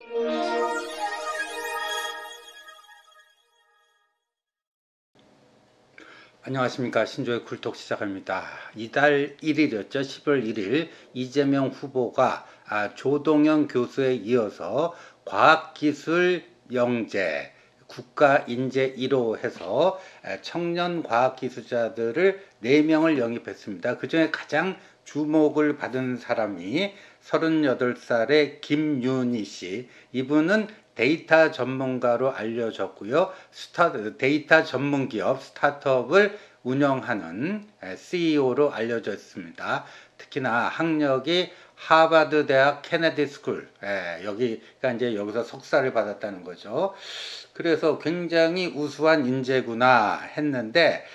안녕하십니까. 신조의 굴톡 시작합니다. 이달 1일이었죠. 10월 1일 이재명 후보가 조동현 교수에 이어서 과학기술 영재 국가인재 1호 해서 청년 과학기술자들을 4명을 영입했습니다. 그 중에 가장 주목을 받은 사람이 38살의 김윤희 씨. 이분은 데이터 전문가로 알려졌고요. 데이터 전문 기업 스타트업을 운영하는 CEO로 알려져 있습니다. 특히나 학력이 하버드 대학 케네디 스쿨, 여기가 이제 여기서 석사를 받았다는 거죠. 그래서 굉장히 우수한 인재구나 했는데,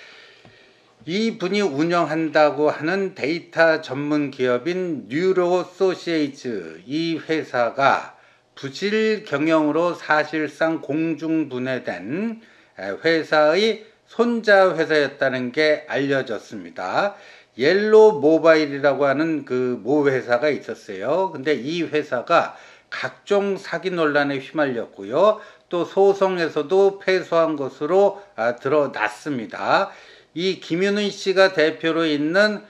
이분이 운영한다고 하는 데이터 전문 기업인 뉴로소시에이츠, 이 회사가 부실 경영으로 사실상 공중분해된 회사의 손자 회사였다는 게 알려졌습니다. 옐로우 모바일이라고 하는 그 모 회사가 있었어요. 근데 이 회사가 각종 사기 논란에 휘말렸고요. 또 소송에서도 패소한 것으로 드러났습니다. 이 김윤희 씨가 대표로 있는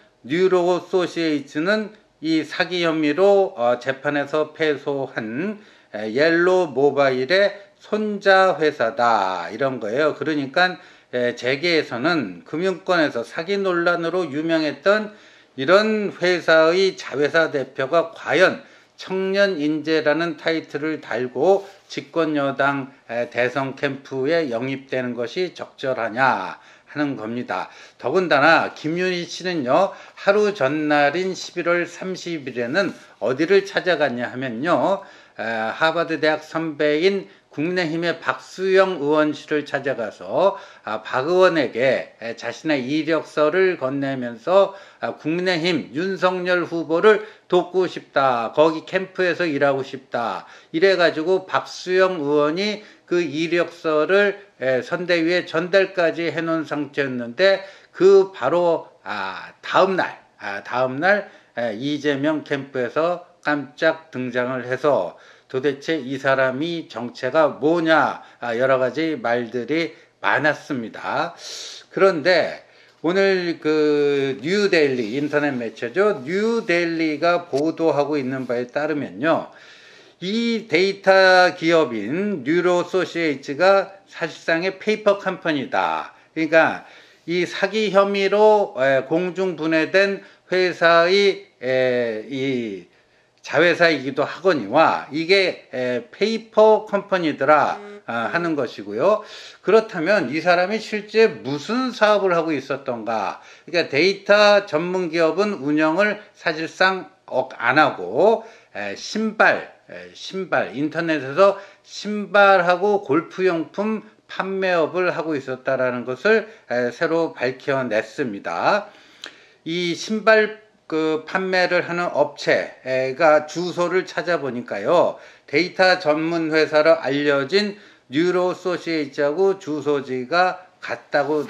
뉴로소시에이츠는 이 사기 혐의로 재판에서 패소한 옐로우 모바일의 손자 회사다, 이런 거예요. 그러니까 재계에서는 금융권에서 사기 논란으로 유명했던 이런 회사의 자회사 대표가 과연 청년 인재라는 타이틀을 달고 집권 여당 대선 캠프에 영입되는 것이 적절하냐 하는 겁니다. 더군다나 김윤희 씨는요, 하루 전날인 11월 30일에는 어디를 찾아갔냐 하면요, 하버드 대학 선배인 국민의힘의 박수영 의원실을 찾아가서 박 의원에게 자신의 이력서를 건네면서 국민의힘 윤석열 후보를 돕고 싶다, 거기 캠프에서 일하고 싶다, 이래가지고 박수영 의원이 그 이력서를 선대위에 전달까지 해놓은 상태였는데, 그 바로 다음날 이재명 캠프에서 깜짝 등장을 해서 도대체 이 사람이 정체가 뭐냐, 여러 가지 말들이 많았습니다. 그런데 오늘 그 뉴데일리, 인터넷 매체죠, 뉴데일리가 보도하고 있는 바에 따르면요, 이 데이터 기업인 뉴로소시에이츠가 사실상의 페이퍼 컴퍼니다. 그러니까 이 사기 혐의로 공중분해된 회사의 이 자회사이기도 하거니와 이게 페이퍼 컴퍼니더라 하는 것이고요. 그렇다면 이 사람이 실제 무슨 사업을 하고 있었던가? 그러니까 데이터 전문 기업은 운영을 사실상 안 하고 신발, 인터넷에서 신발하고 골프용품 판매업을 하고 있었다라는 것을 새로 밝혀냈습니다. 이 신발 그 판매를 하는 업체가 주소를 찾아보니까요, 데이터 전문 회사로 알려진 뉴로소시에이츠하고 주소지가 같다고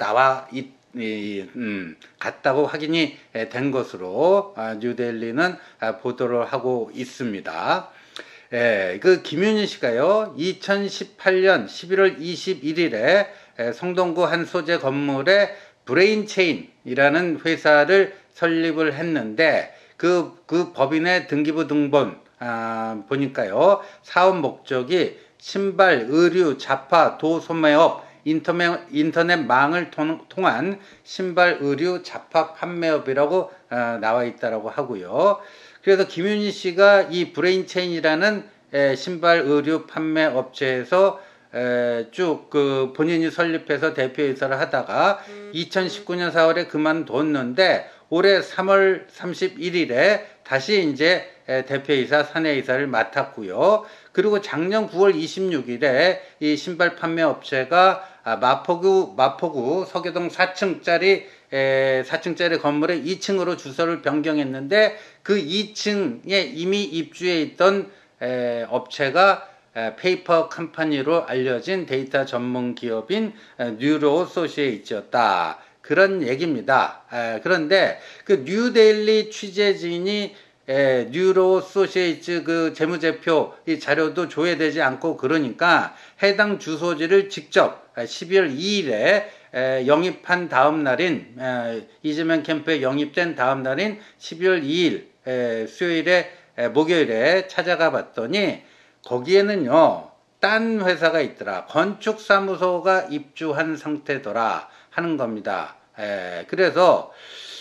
같다고 확인이 된 것으로 뉴데일리는 보도를 하고 있습니다. 그 김윤희 씨가요, 2018년 11월 21일에 성동구 한 소재 건물에 브레인체인이라는 회사를 설립을 했는데, 그 법인의 등기부 등본 보니까요, 사업 목적이 신발, 의류, 자파, 도소매업, 인터넷망을 통한 신발, 의류, 자파 판매업이라고 나와 있다라고 하고요. 그래서 김윤희 씨가 이 브레인체인이라는 신발, 의류 판매 업체에서 쭉 그 본인이 설립해서 대표이사를 하다가 2019년 4월에 그만뒀는데, 올해 3월 31일에 다시 이제 대표이사, 사내이사를 맡았고요. 그리고 작년 9월 26일에 이 신발 판매 업체가 마포구 서교동 4층짜리 건물의 2층으로 주소를 변경했는데, 그 2층에 이미 입주해 있던 업체가 페이퍼 컴퍼니로 알려진 데이터 전문 기업인 뉴로소시에이츠였다, 그런 얘기입니다. 그런데 그 뉴데일리 취재진이 뉴로소시에이츠 그 재무제표 이 자료도 조회되지 않고 그러니까 해당 주소지를 직접 12월 2일에 영입한 다음 날인 이재명 캠프에 영입된 다음 날인 12월 2일 수요일에 목요일에 찾아가 봤더니 거기에는요 딴 회사가 있더라. 건축사무소가 입주한 상태더라 하는 겁니다. 그래서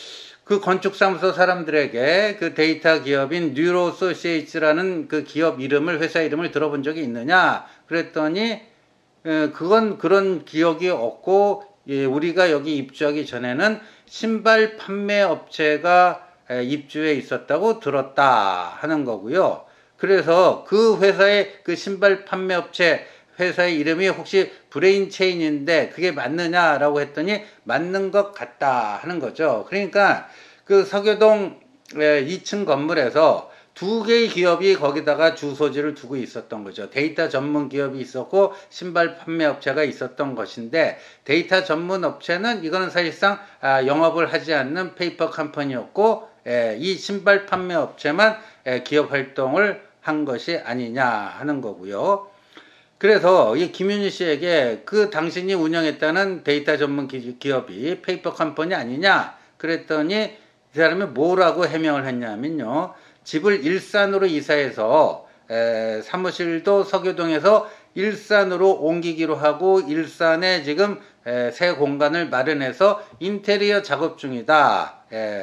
그 건축사무소 사람들에게 그 데이터 기업인 뉴로소시에이츠라는 그 기업 이름을, 회사 이름을 들어본 적이 있느냐? 그랬더니 그건 그런 기억이 없고 우리가 여기 입주하기 전에는 신발 판매 업체가 입주해 있었다고 들었다 하는 거고요. 그래서 그 회사의 그 신발 판매 업체 회사의 이름이 혹시 브레인체인인데 그게 맞느냐라고 했더니 맞는 것 같다 하는 거죠. 그러니까 그 서교동 2층 건물에서 두 개의 기업이 거기다가 주소지를 두고 있었던 거죠. 데이터 전문 기업이 있었고 신발 판매 업체가 있었던 것인데 데이터 전문 업체는 이거는 사실상 영업을 하지 않는 페이퍼 컴퍼니였고 이 신발 판매 업체만 기업 활동을 한 것이 아니냐 하는 거고요. 그래서 이 김윤희 씨에게 그 당신이 운영했다는 데이터 전문 기업이 페이퍼 컴퍼니 아니냐 그랬더니 이 사람이 뭐라고 해명을 했냐면요. 집을 일산으로 이사해서 사무실도 서교동에서 일산으로 옮기기로 하고 일산에 지금 새 공간을 마련해서 인테리어 작업 중이다.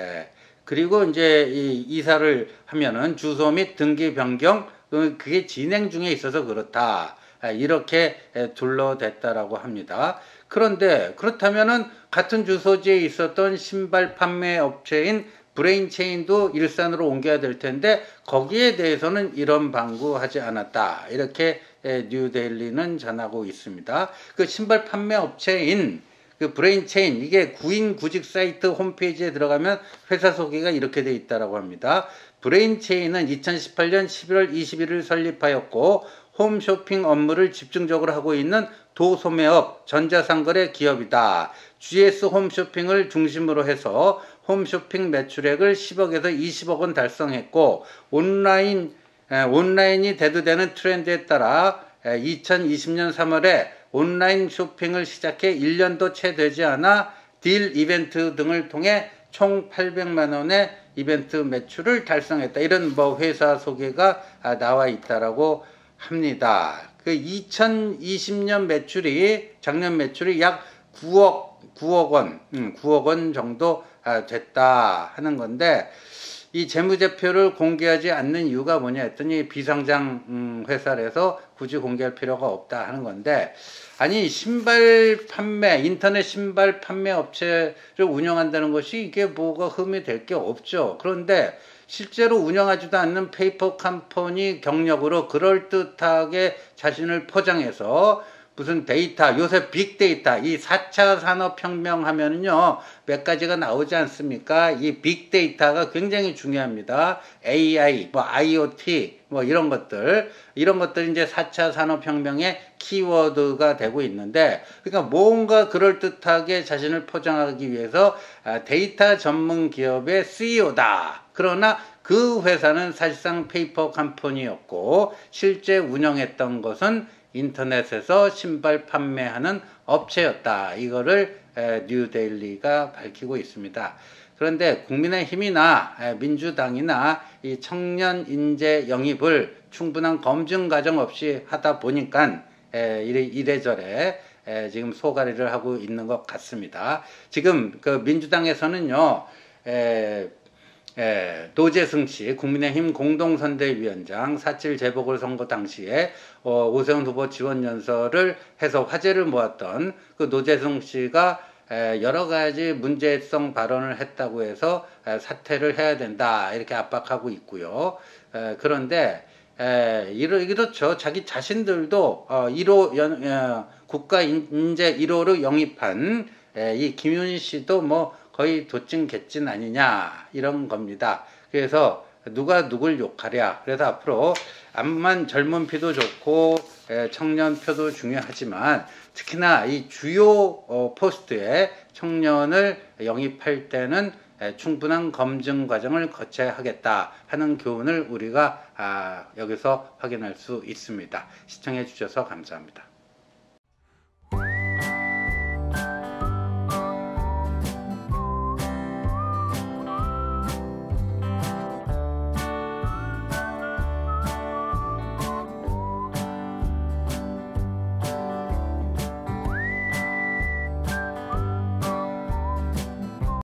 그리고 이제 이 이사를 하면은 주소 및 등기 변경 그게 진행 중에 있어서 그렇다. 이렇게 둘러댔다라고 합니다. 그런데 그렇다면은 같은 주소지에 있었던 신발 판매 업체인 브레인체인도 일산으로 옮겨야 될 텐데 거기에 대해서는 이런 방구하지 않았다. 이렇게 뉴데일리는 전하고 있습니다. 그 신발 판매 업체인 그 브레인체인 이게 구인 구직 사이트 홈페이지에 들어가면 회사 소개가 이렇게 돼 있다라고 합니다. 브레인체인은 2018년 11월 21일 설립하였고 홈쇼핑 업무를 집중적으로 하고 있는 도소매업 전자상거래 기업이다. GS 홈쇼핑을 중심으로 해서 홈쇼핑 매출액을 10억에서 20억 원 달성했고 온라인이 대두되는 트렌드에 따라 2020년 3월에 온라인 쇼핑을 시작해 1년도 채 되지 않아 딜 이벤트 등을 통해 총 800만 원의 이벤트 매출을 달성했다. 이런 뭐 회사 소개가 나와 있다라고 합니다. 그 2020년 매출이 작년 매출이 약 9억 원 정도 됐다 하는 건데 이 재무제표를 공개하지 않는 이유가 뭐냐 했더니 비상장 회사라서 굳이 공개할 필요가 없다 하는 건데 아니 신발 판매 인터넷 신발 판매 업체를 운영한다는 것이 이게 뭐가 흠이 될 게 없죠. 그런데 실제로 운영하지도 않는 페이퍼 컴퍼니 경력으로 그럴듯하게 자신을 포장해서 무슨 데이터, 요새 빅데이터, 이 4차 산업혁명 하면은요, 몇 가지가 나오지 않습니까? 이 빅데이터가 굉장히 중요합니다. AI, 뭐 IoT, 뭐 이런 것들 이제 4차 산업혁명의 키워드가 되고 있는데, 그러니까 뭔가 그럴듯하게 자신을 포장하기 위해서 데이터 전문 기업의 CEO다. 그러나 그 회사는 사실상 페이퍼 컴퍼니였고, 실제 운영했던 것은 인터넷에서 신발 판매하는 업체였다. 이거를 뉴데일리가 밝히고 있습니다. 그런데 국민의힘이나 민주당이나 이 청년 인재 영입을 충분한 검증 과정 없이 하다 보니까 이래저래 지금 소가리를 하고 있는 것 같습니다. 지금 그 민주당에서는요. 노재승 씨, 국민의힘 공동선대위원장 4.7 재보궐선거 당시에 오세훈 후보 지원 연설을 해서 화제를 모았던 그 노재승 씨가 여러 가지 문제성 발언을 했다고 해서 사퇴를 해야 된다 이렇게 압박하고 있고요. 그런데 이렇죠. 자기 자신들도 국가 인재 1호로 영입한 이 김윤희 씨도 뭐 거의 도찐 개찐 아니냐 이런 겁니다. 그래서 누가 누굴 욕하랴. 그래서 앞으로 암만 젊은 피도 좋고 청년 표도 중요하지만 특히나 이 주요 포스트에 청년을 영입할 때는 충분한 검증 과정을 거쳐야 하겠다 하는 교훈을 우리가 여기서 확인할 수 있습니다. 시청해 주셔서 감사합니다.